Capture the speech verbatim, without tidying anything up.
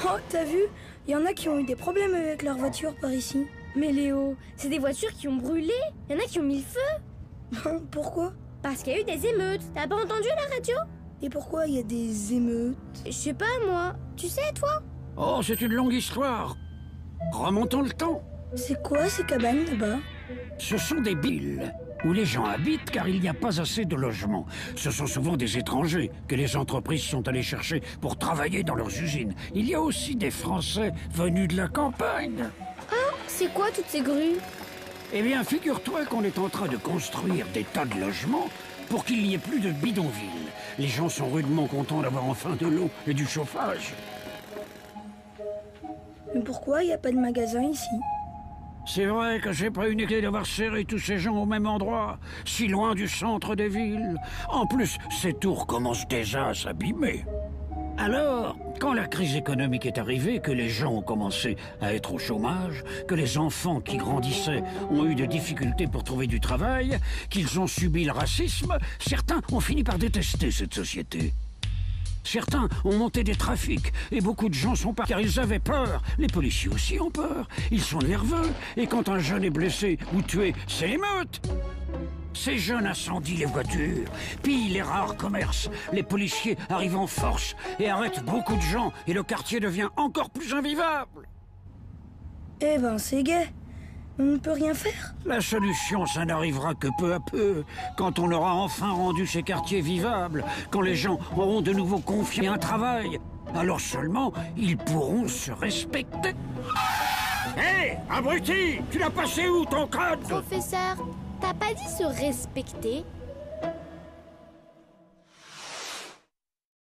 Oh, t'as vu? Il y en a qui ont eu des problèmes avec leur voiture par ici. Mais Léo, c'est des voitures qui ont brûlé. Il y en a qui ont mis le feu. Pourquoi? Parce qu'il y a eu des émeutes. T'as pas entendu à la radio? Et pourquoi il y a des émeutes? Je sais pas, moi. Tu sais, toi? Oh, c'est une longue histoire. Remontons le temps. C'est quoi ces cabanes là-bas? Ce sont des villes où les gens habitent car il n'y a pas assez de logements. Ce sont souvent des étrangers que les entreprises sont allées chercher pour travailler dans leurs usines. Il y a aussi des Français venus de la campagne. Ah, c'est quoi toutes ces grues? Eh bien, figure-toi qu'on est en train de construire des tas de logements pour qu'il n'y ait plus de bidonvilles. Les gens sont rudement contents d'avoir enfin de l'eau et du chauffage. Mais pourquoi il n'y a pas de magasin ici? C'est vrai que j'ai pas une idée d'avoir serré tous ces gens au même endroit, si loin du centre des villes. En plus, ces tours commencent déjà à s'abîmer. Alors, quand la crise économique est arrivée, que les gens ont commencé à être au chômage, que les enfants qui grandissaient ont eu des difficultés pour trouver du travail, qu'ils ont subi le racisme, certains ont fini par détester cette société. Certains ont monté des trafics, et beaucoup de gens sont partis car ils avaient peur. Les policiers aussi ont peur. Ils sont nerveux, et quand un jeune est blessé ou tué, c'est l'émeute. Ces jeunes incendient les voitures, pillent les rares commerces. Les policiers arrivent en force et arrêtent beaucoup de gens, et le quartier devient encore plus invivable. Eh ben, c'est gai. On ne peut rien faire. La solution, ça n'arrivera que peu à peu, quand on aura enfin rendu ces quartiers vivables, quand les gens auront de nouveau confiance et un travail. Alors seulement, ils pourront se respecter. Hé, hey, abruti! Tu l'as passé où ton code? Professeur, t'as pas dit se respecter?